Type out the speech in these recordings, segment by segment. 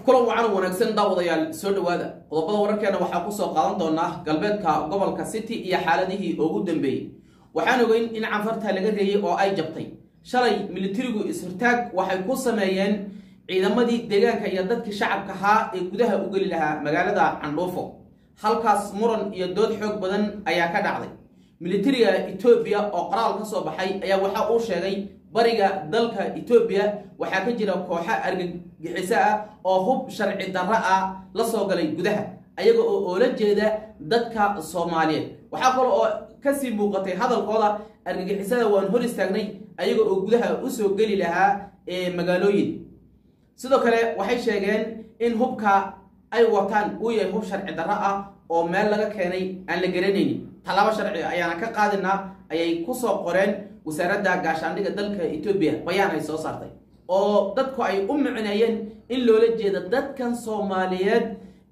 kulan wacan wanaagsan daawadayaal soo dhawaada qodobada wararkeena waxaa ku soo qaadan doona galbeedka gobolka City iyo xaaladihii ugu dambeeyay waxaan ogeyn in canfarta laga reeyay oo ay jabtay shalay militarigu isirtaag waxay ku sameeyeen ciidamadii deegaanka iyo dadkii shacabka ahaa ee gudaha u gali lahaa magaalada Candhuufo halkaas muran iyo dood xoog badan ayaa ka dhacday militariga Ethiopia oo qoraal ka soo baxay ayaa waxa uu sheegay bariga dalka Ethiopia waxa ka jira kooxo argagixisa ah oo hub sharci darro ah la soo galay gudaha ayaga oo la jeeda dadka Soomaaliyeed waxa kale oo ka sii muuqatay hadalkooda argagixisada waan hor istaagnay ayaga oo gudaha u soo gali lahaa magaalooyin sidoo kale waxay sheegeen in hubka ay wataan uu yahay hub sharci darro ah oo meel laga keenay aan la garanaynin talaabo sharci ayaana ka qaadina ayay ku soo qoreen wasaaradda gaashaandhigga dalka Ethiopia bayaan ay soo saartay oo dadku ay u micneeyeen in loola jeedo dadkan Soomaaliyeed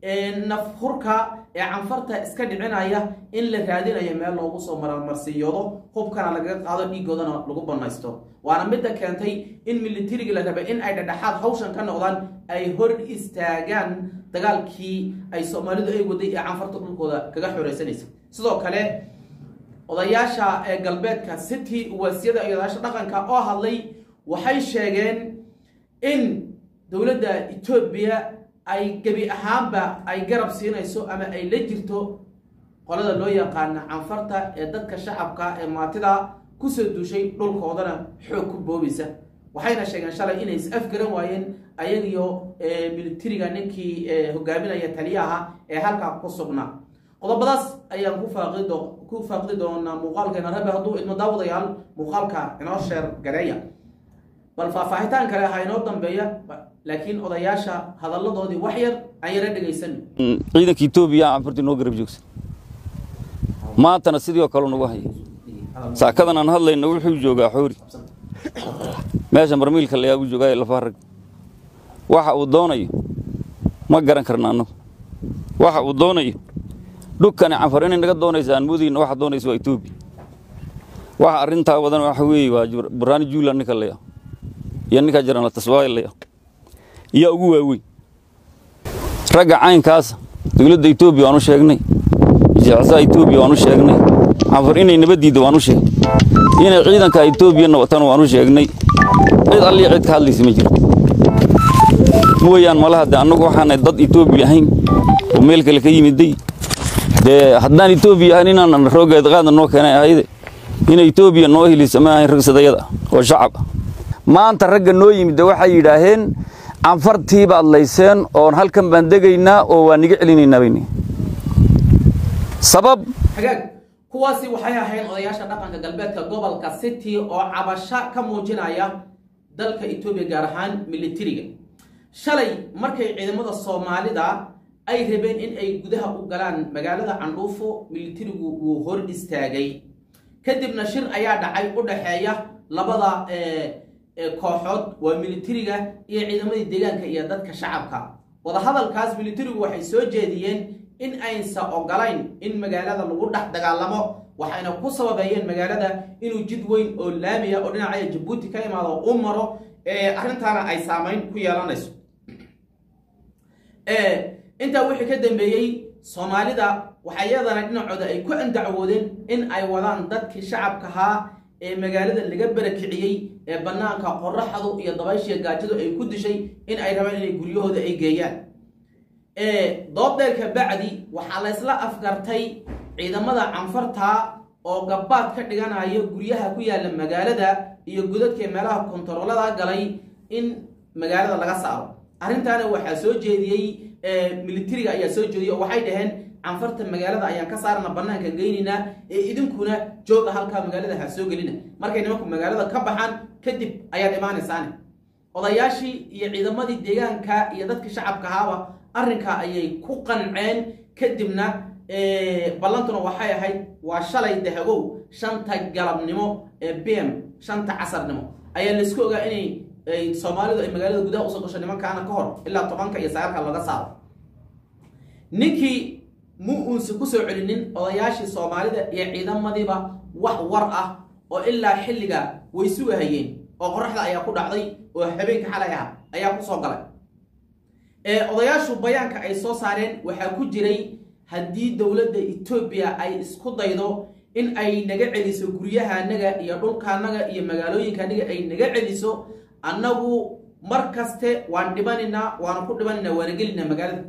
nafhurka canfarta iska dhicinaya in la raadinayo meel loogu soo marsiiyado hubkana laga qaado dhiigoodana lagu banaysto waana mid keentay in militariga la raba in ay dhadhaxaad hawshan ka noqdaan ay hor istaagaan dagaalkii ay Soomaalidu ay waday ee canfarta dhulkooda kaga xoreysanaysa sidoo kale odayaasha galbeedka City wasiyada iyo odayaasha dhaqanka oo hadlay waxay sheegeen in dawladda Ethiopia ay gabi ahaanba ay garab siinayso ama ay la jirto qolada loo yaqaan canfarta ee dadka shacabka ee maatida ku soo duushay dhulkoodana xoog ku boobisa waxayna sheegeen shalay inay afgaran waayeen ayagiyo militariga ninkii hogaaminaya taliyaha ee halka ku sugnaa qodobadaas ayaan ku faaqdi doonaa muuqaalkeena rabi hadduu idmo daawadayaal muuqaalka inoo sheer gareeya bal faahfaahitaan kale ha inoo dambeeya laakiin odayaasha hadalladoodii wax yar aan yara dhageysan ciidanka Ethiopia canfarta noo garab joogsan maantana sidoo kale nagu hayay saakadan aan hadlayna wuxuu joogaa xoori meesha marmiilka la yaagu joogay la farag waxa uu doonayo ma garan karnaano waxa uu doonayo dhulkan canfar in naga doonaysaan mudiin waxa doonayso waa Ethiopia waxa arinta wadan waxa weey waa Burhani Juulan ninka la iyo ninka jirana taswaayilaya iyo ugu waaweyn raga caynkaas dawladda Ethiopia aanu sheegnay jacaysa Ethiopia aanu sheegnay canfar inay nabadiida waanu sheegnay inay ciidanka Ethiopia watan waanu sheegnay cid alli cid ka hadlaysa ma jiro mooyaan malaha anagu waxaan dad Ethiopia ahayn oo meel kale ka yimiday haddaan Ethiopia ahayn inaan roogeed qaadna noo keenay ahayde in Ethiopia noo hilisay ma ahayn ragsadayada oo shacab maanta ragga noo yimid waxay yiraahdeen canfartii baad leyseen oo halkan baan degaynaa oo waan niga celinaynaa bayni sabab hagaag kuwaasi waxay ahayn odayaasha dhaqanka galbeedka gobolka City oo cabasho ka muujinaya dalka Ethiopia gaar ahaan militariga shalay markay ciidamada Soomaalida ay rabeen in ay gudaha u galaan magaalada Candhuufo militarigu uu hor istaagay kadibna shir ayaa dhacay u dhaxeeya labada kooxood waa militariga iyo ciidamadii deegaanka iyo dadka shacabka wada hadalkaas militarigu waxay soo jeediyeen in aysan ogolayn in magaalada lagu dhex dagaalamo waxayna ku sababayeen magaalada inuu jid weyn oo laamiya oo dhinaca Djibouti ka imaado uu maro arrintaana ay saameyn ku yeelanayso inta wixii ka dambeeyay Soomaalida waxay yadana dhinacooda ay ku andacwoodeen in ay wadaan dadkii shacabka ahaa ee magaalada laga barakiciyay ee banaanka qorraxdu iyo dabaysha gaajadu ay ku dishay in ay rabaan inay guryahooda ay geeyaan doobdeelka bacdi waxa la isla afgartay ciidamada canfarta oo gabaad ka dhiganayo guryaha ku yaala magaalada iyo gudadka meelaha kontaroolada galay in magaalada laga saaro arrintaana waxa soo jeediyay militariga ayaa soo jeediyay waxay dhaheen canfarta magaalada ayaan ka saarna banaanka geynina idinkuna jooga halka magaalada ha soo gelina markay nimanku magaalada ka baxaan kadib ayaa dhimaanaysaan odayaashii iyo ciidamadii deegaanka iyo dadka shacabka haaba arrinka ayay ku qanceen kadibna ballantuna waxay ahayd waa shalay dahagow 5 galabnimo PM 5 casarnimo ayaa la isku ogaa inay Soomaalidu ay magaalada gudaha u soo gasho nimankaana ka hor ilaa 10 iyo 9 laga saaro ninkii muusa ku soo celinin odayaashii Soomaalida iyo ciidamadiiba wax war ah oo ilaa xilliga way sugahayeen oo qorraxda ayaa ku dhacday oo habeenka xalay ah ayaa ku soo galay odayaashu bayaanka ay soo saareen waxaa ku jiray haddii dowladda Ethiopia ay isku daydo in ay naga celiso guryahaanaga iyo dhulkaanaga iyo magaalooyinkaanaga ay naga celiso annagu markaste waan dhibanina waan ku dhibanina waan gelina magaalada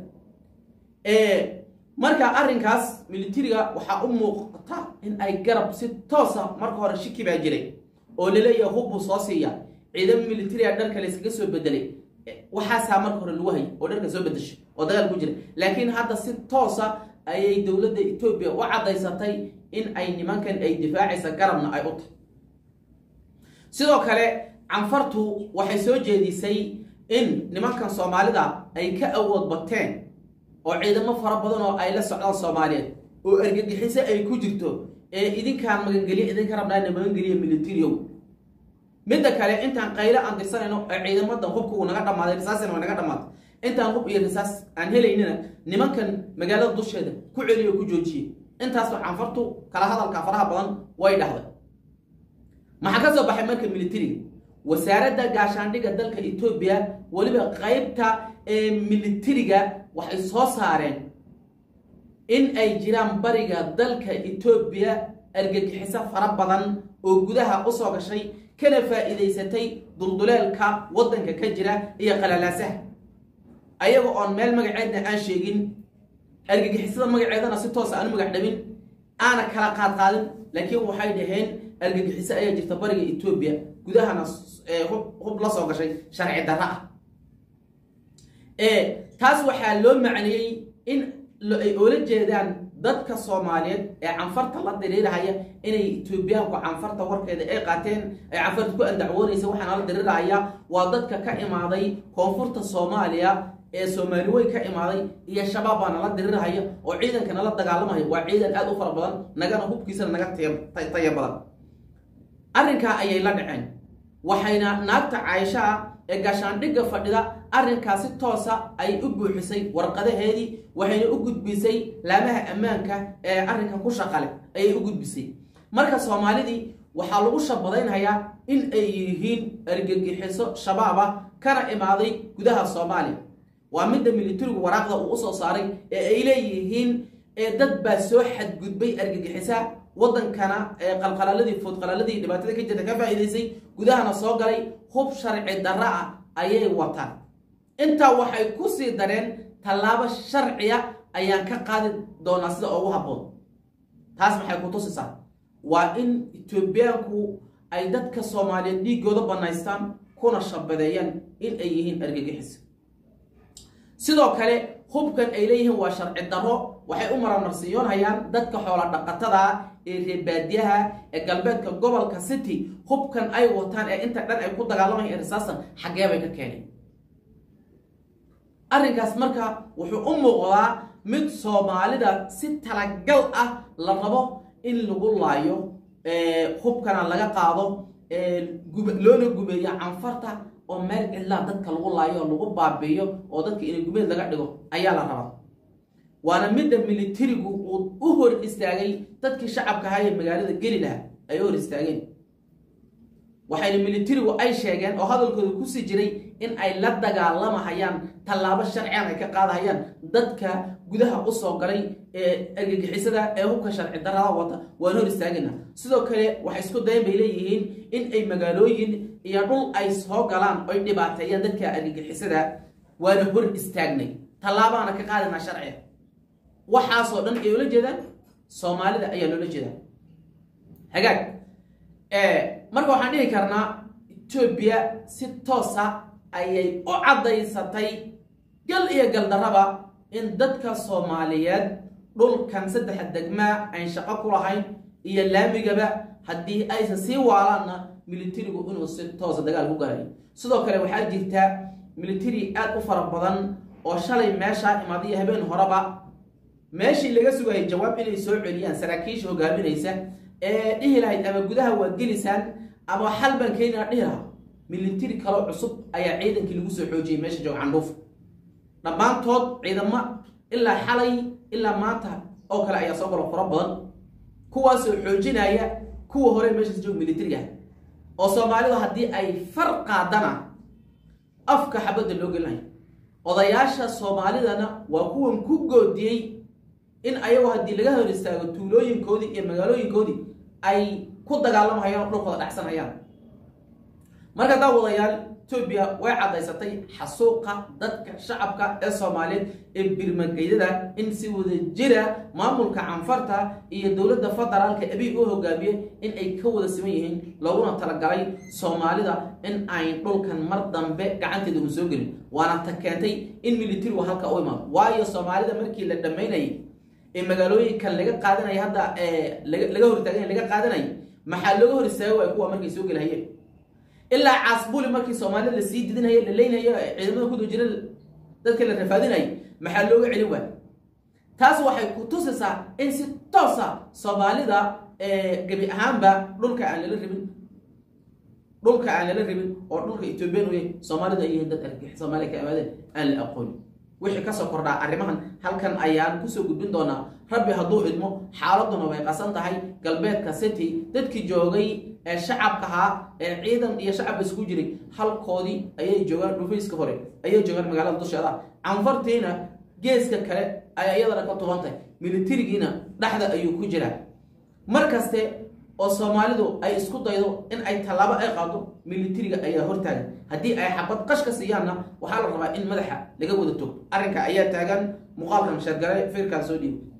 marka arrinkaas militariga waxa u muuqata in ay garab si toos ah marka hore shiki baa jiray oo leeyahay hubbu soo siiya ciidan militariga dharka la iskaga soo bedelay waxa saamar hore lagu hay oo dharka soo bedeshay oo dagaal ku jira laakiin hadda si toos ah ayay dowladda Ethiopia u cadaysatay in ay nimankan ay difaacaysa garabna ay u tahay sidoo kale canfartu waxay soo jeedisay in nimankan Soomaalida ay ka awood bateen oo ciidamo fara badan oo ay la socdaan Soomaaliyeed oo argagixisay ay ku jirto idinkaan magangeliye idinka rabnaa magangeliye militariyo midda kale intaan qayla aan dirsanayno ciidamada hubku naga dhamaaday risaasina naga dhamaaday intaan hub iyo risaas aan helaynina nimankan magaalada dusheeda ku celiyo ku joojiye intaas waxaan fartu kala hadalka faraha badan way dhahday maxaa ka soo baxay marka militariga wasaaradda gaashaandhigga dalka Ethiopia waliba qaybta militariga waxay soo saareen in ay jiraan bariga dalka Ethiopia argagixisa fara badan oo gudaha u soo gashay kana faa'iideysatay dulduleelka wadanka ka jira iyo qalalaasaha ayaga oo meel magaceedna aan sheegin argagixisada magaceedana si toos ah aan magac dhabin aana kala qaadqaadin laakiin waxay dhaheen argagixisa ayaa jirta bariga Ethiopia gudahana hub la soo gashay sharci darro ah taas waxaa loo macneeyay in ay oola jeedaan dadka Soomaaliyeed ee canfarta la diriirahaya inay Ethiopiaanku canfarta warkeeda ay qaateen ay canfarta ku andacwoonaysa waxaan la diriirahaya waa dadka ka imaaday koonfurta Soomaaliya ee Soomaali way ka imaaday iyo shabaabana la diriirahaya oo ciidankana la dagaalamaya waa ciidan aad u fara badan nagana hubkiisa naga taya badan arrinka ayay la dhaceen waxayna naagta Caaisha ee gaashaandhigga fadhida arrinkaasi toosa ay u buuxisay warqadaheedii waxayna u gudbisay laamaha ammaanka ee arrinkan ku shaqale ay u gudbisay marka Soomaalidii waxa lagu shabadaynayaa in ay yihiin argagixiso shabaaba kana imaaday gudaha Soomaaliya waa midda militarigu waraaqda uu soo saaray ee ay leeyihiin dad baa soo xadgudbay argagixisa wadankana qalqaladii food qaladii dhibaatada ka jirta ka faa'iideysay gudahana soo galay hub sharci darro ah ayay wataan inta waxay ku sii dareen talaabo sharciya ayaan ka qaadi doonaa sida ugu habboon taas maxay ku tusisaa waa in Ethiopiaanku ay dadka Soomaaliyeed dhiigooda banaystaan kuna shabadeeyaan in ay yihiin argagixis sidoo kale hubkan ay leeyihiin waa sharci darro waxay u marmarsiyoonayaan dadka xoolo dhaqatada ee reebaadiyaha ee galbeedka gobolka City hubkan ay wataan ee inta dhan ay ku dagaalamayaan risaasan xagee bay ka keeneen arrinkaas marka wuxuu u muuqdaa mid Soomaalida si talagal ah la rabo in lagu laayo hubkana laga qaado loona gumeeyo canfarta oo meel cidla dadka lagu laayo lagu baabiyo oo dadka in gumeed laga dhigo ayaa la rabaa waana midda militarigu u hor istaagay dadkii shacabka ahaa ee magaalada geli lahaa ay hor istaageen waxayna militarigu ay sheegeen oo hadalkooda ku sii jiray in ay la dagaalamahayaan talaabo sharci ah ay ka qaadayaan dadka gudaha u soo galay ee argagixisada ee hubka sharci darrada wata waan hor istaagina sidoo kale waxay isku dayn bay leeyihiin in ay magaalooyin iyo dhul ay soo galaan oo dhibaateeyaan dadka argagixisada waana hor istaagnay talaabana ka qaadina sharci waxaasoo dhan ay ula jeedaan Soomaalida ayaa loola jeedaa hagaag marka waxaan dhihi karnaa Ethiopia si toos ah ayay u cadaysatay gal iyo gal daraba in dadka Soomaaliyeed dhulkan saddex degma ay shaqo ku lahayn iyo laamigaba haddii aysan sii waalaana militarigu inuu si toos dagaal ku galay sidoo kale waxaa jirta military aad u fara badan oo shalay meesha imaaday habeen horeba meeshii laga sugayay jawaab inay soo celiyaan saraakiisha hogaaminaysa dhihi lahayd ama gudaha waa gelisaan ama xal baan keenaa dhihi lahaa military kale cusub ayaa ciidankii lagu soo xoojiyay meesha joog candhuuf dhammaantood ciidamo ilaa xalay ilaa maanta oo kale ayaa soo galo fara badan kuwaasoo xoojinaya kuwa hore meesha joog militariga oo Soomaalidu haddii ay far qaadana afka xabada loo gelinayo odayaasha Soomaalidana waa kuwan ku goodiyay in ayagu hadii laga hor istaago tuulooyinkoodii iyo magaalooyinkoodii ay ku dagaalamayaan dhulkooda dhacsanayaan marka daawadayaal Ethiopia way cadaysatay xasuuqa dadka shacabka ee Soomaaliyeed ee birmageydada in si wada jira maamulka canfarta iyo dawladda federaalka Abiy oo hogaamiye in ay ka wada siman yihiin looguna talagalay Soomaalida in ay dhulkan mar dambe gacanteeda u soo gelin waana ta keentay in military halka u imaado waayo Soomaalida markii la dhameynay ee magaalooyinka laga qaadanay hadda laga hortaagay laga qaadanay maxaa laga hor istaagay kuwa markii soo galahayeen إلا عصبولي مركي سومالي اللي سيد دين هي اللي لين هي عندما كنتوا جيران ذلك اللي رفادين هي محلوه علوه تاس واحد كتوسسا إن ستوسا سومالي دا جميع أهم با دولك عن الربن دولك عن الربن أو دولك يتوبين وين سومالي دا يهدد سومالي كأبدا أنا أقول وحي كسر قردا أرمهن هل كان أيام كسر جدون دونا ربي هدو علمه حالتنا ويقاسن تهاي قلبات كستي تدك جوجي الشعب كها عيدا يا شعب سكوجري هل قاضي أي جوار نفيس كفري أي جوار مقالة تشارع عنفرتينا جيس ككله أي يلا كتوانته ميلتيرينا لحظة أيو كجرا مركزته الصوماليدو أي سكوت ضيدو إن أي طلبة أي قاضو ميلتيريا أي هرتاج هدي أي حبط قشك سيانا وحال الربع إن مدحة لجود التوب أرنك أي تاجن مقابل مشاركة في الكاسودي